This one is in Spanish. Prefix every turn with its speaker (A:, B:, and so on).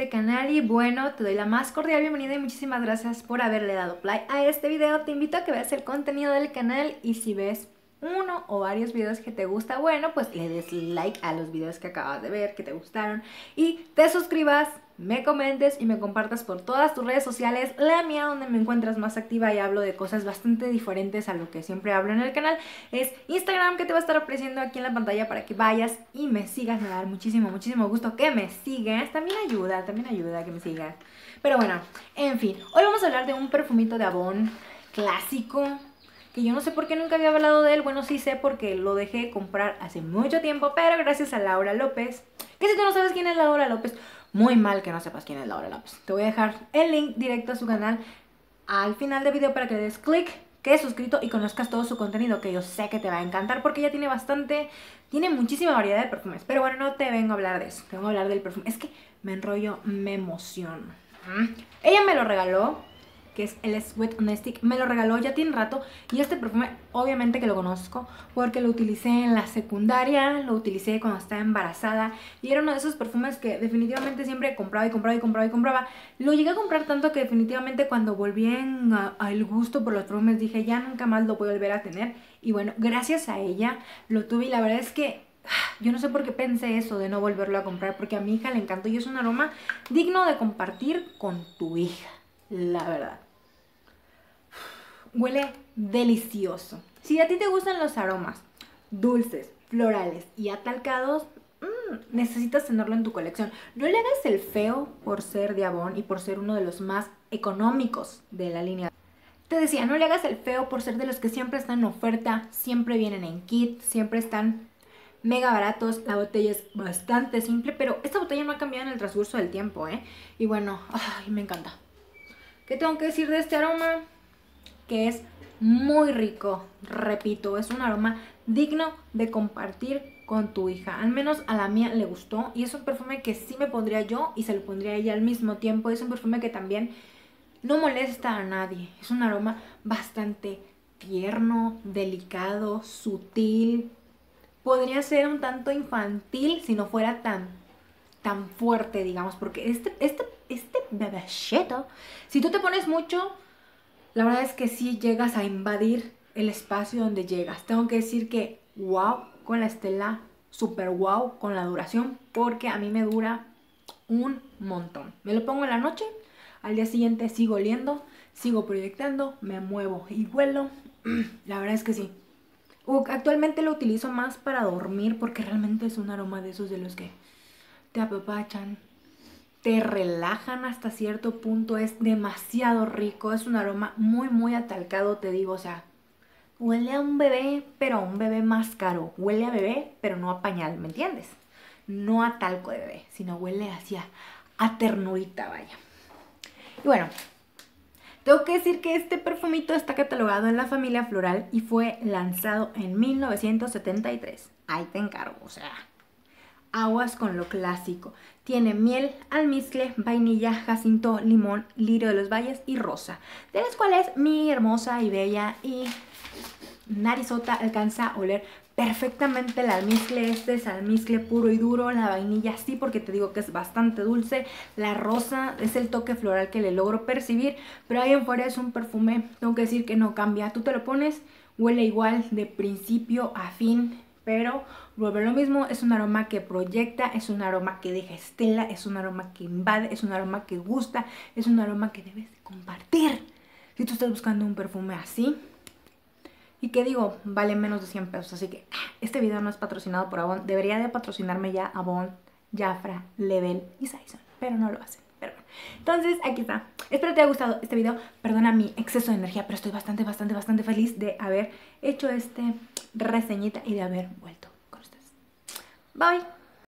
A: este canal y bueno, te doy la más cordial bienvenida y muchísimas gracias por haberle dado play a este video. Te invito a que veas el contenido del canal y si ves uno o varios videos que te gusta, bueno, pues le des like a los videos que acabas de ver, que te gustaron y te suscribas, me comentes y me compartas por todas tus redes sociales. La mía, donde me encuentras más activa y hablo de cosas bastante diferentes a lo que siempre hablo en el canal, es Instagram, que te va a estar apareciendo aquí en la pantalla para que vayas y me sigas. Me va a dar muchísimo gusto que me sigas. También ayuda que me sigas. Pero bueno, en fin, hoy vamos a hablar de un perfumito de Avon clásico que yo no sé por qué nunca había hablado de él. Bueno, sí sé porque lo dejé comprar hace mucho tiempo, pero gracias a Laura López. Que si tú no sabes quién es Laura López, muy mal que no sepas quién es Laura López. Te voy a dejar el link directo a su canal al final del video para que le des clic, quedes suscrito y conozcas todo su contenido, que yo sé que te va a encantar porque ella tiene muchísima variedad de perfumes. Pero bueno, no te vengo a hablar de eso, te vengo a hablar del perfume. Es que me enrollo, me emociono. Ella me lo regaló, que es el Sweet on a Stick, me lo regaló, ya tiene rato. Y este perfume obviamente que lo conozco porque lo utilicé en la secundaria, lo utilicé cuando estaba embarazada y era uno de esos perfumes que definitivamente siempre compraba y compraba y compraba y compraba. Lo llegué a comprar tanto que definitivamente cuando volví al gusto por los perfumes dije ya nunca más lo voy a volver a tener. Y bueno, gracias a ella lo tuve y la verdad es que yo no sé por qué pensé eso de no volverlo a comprar, porque a mi hija le encantó y es un aroma digno de compartir con tu hija, la verdad. Huele delicioso. Si a ti te gustan los aromas dulces, florales y atalcados, necesitas tenerlo en tu colección. No le hagas el feo por ser de Avon y por ser uno de los más económicos de la línea. Te decía, no le hagas el feo por ser de los que siempre están en oferta, siempre vienen en kit, siempre están mega baratos. La botella es bastante simple, pero esta botella no ha cambiado en el transcurso del tiempo, ¿eh? Y bueno, ay, me encanta. ¿Qué tengo que decir de este aroma? Que es muy rico, repito, es un aroma digno de compartir con tu hija. Al menos a la mía le gustó y es un perfume que sí me pondría yo y se lo pondría a ella al mismo tiempo. Es un perfume que también no molesta a nadie. Es un aroma bastante tierno, delicado, sutil. Podría ser un tanto infantil si no fuera tan fuerte, digamos, porque este bebecito, si tú te pones mucho, la verdad es que sí llegas a invadir el espacio donde llegas. Tengo que decir que wow con la Estela, super wow con la duración, porque a mí me dura un montón. Me lo pongo en la noche, al día siguiente sigo oliendo, sigo proyectando, me muevo y vuelo. La verdad es que sí. Actualmente lo utilizo más para dormir porque realmente es un aroma de esos de los que te apapachan, te relajan hasta cierto punto. Es demasiado rico, es un aroma muy atalcado, te digo, o sea, huele a un bebé, pero a un bebé más caro. Huele a bebé, pero no a pañal, ¿me entiendes? No a talco de bebé, sino huele hacia a ternurita, vaya. Y bueno, tengo que decir que este perfumito está catalogado en la familia floral y fue lanzado en 1973. Ahí te encargo, o sea, aguas con lo clásico. Tiene miel, almizcle, vainilla, jacinto, limón, lirio de los valles y rosa, de las cuales mi hermosa y bella y narizota alcanza a oler perfectamente el almizcle. Este es almizcle puro y duro, la vainilla sí, porque te digo que es bastante dulce, la rosa es el toque floral que le logro percibir, pero ahí en fuera es un perfume, tengo que decir que no cambia. Tú te lo pones, huele igual de principio a fin, pero vuelve lo mismo. Es un aroma que proyecta, es un aroma que deja estela, es un aroma que invade, es un aroma que gusta, es un aroma que debes compartir. Si tú estás buscando un perfume así, y que digo, vale menos de 100 pesos, así que este video no es patrocinado por Avon. Debería de patrocinarme ya Avon, Jafra, Level y Saison, pero no lo hacen. Pero bueno, entonces aquí está. Espero te haya gustado este video. Perdona mi exceso de energía, pero estoy bastante feliz de haber hecho este reseñita y de haber vuelto con ustedes. Bye.